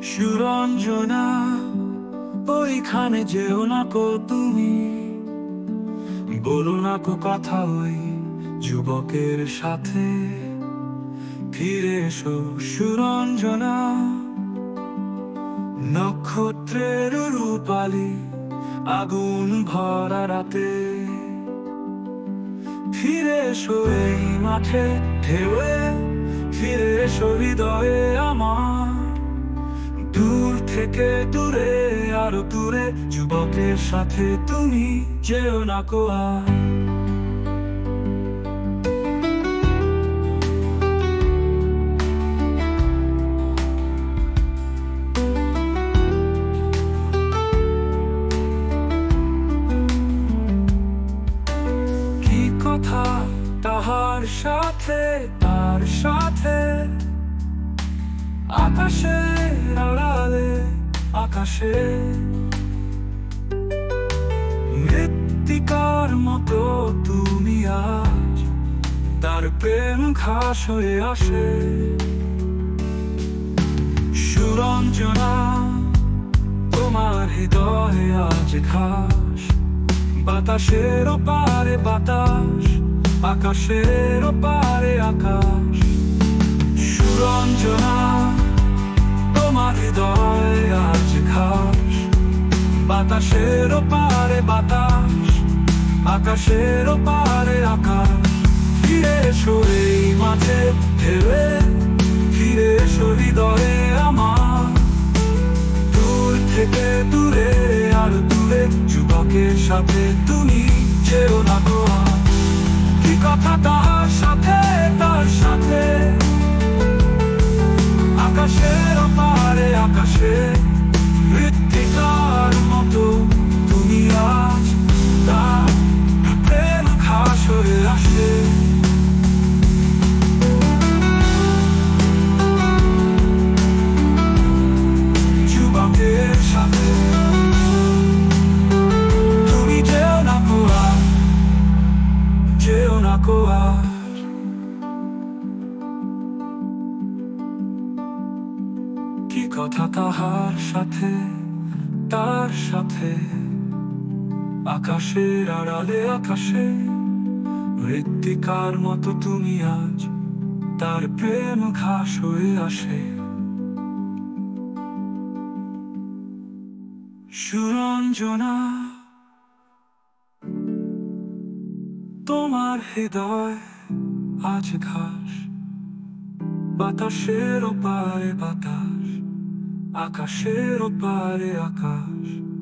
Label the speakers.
Speaker 1: সুরঞ্জনা, ওইখানে যেও না কো তুমি, বলো না কো কথা ওই যুবকের সাথে। ফিরে এসো সুরঞ্জনা, নক্ষত্রের রূপালি আগুন ভরা রাতে। ফিরে এসো এই মাঠে ঢেউয়ে, ফিরে এসো হৃদয়ে আমার। দূর থেকে দূরে, আরো দূরে, যুবকের সাথে তুমি যেও না কো আর। কি কথা তাহার সাথে, তার সাথে, আকাশের আড়ালে, আকাশে মৃত্তিকার মতো তুমি আজ, তার প্রেম ঘাস হয়ে আসে। সুরঞ্জনা, তোমার হৃদয়ে আজ ঘাস, বাতাসের ওপারে বাতাস, আকাশের ওপারে আকাশ। সুরঞ্জনা, তোমার হৃদয়ে আজ ঘাস, বাতাসের ওপারে বাতাস, আকাশের ওপারে আকাশ। ফিরে এসো এই মাঝে ঢেউয়ে, ফিরে এসো হৃদয়ে আমার। দূর থেকে দূরে, আর দূরে, যুবকের সাথে তুমি যেও না গো আর। কি কথা তাহার সাথে, তার সাথে, আকাশের ওপারে আকাশে মৃত্তিকার মতো তুমি আজ, তার প্রেম ঘাস হয়ে আসে। যুবকের সাথে তুমি যেও না কো আর, যেও না কো আর। কি কথা তাহার সাথে, তার সাথে, আকাশের আড়ালে আকাশে মৃত্তিকার মতো তুমি আজ, তার প্রেম ঘাস হয়ে আসে। সুরঞ্জনা, তোমার হৃদয় আজ ঘাস, বাতাসের ওপারে বাতাস, আকাশের ওপারে আকাশ।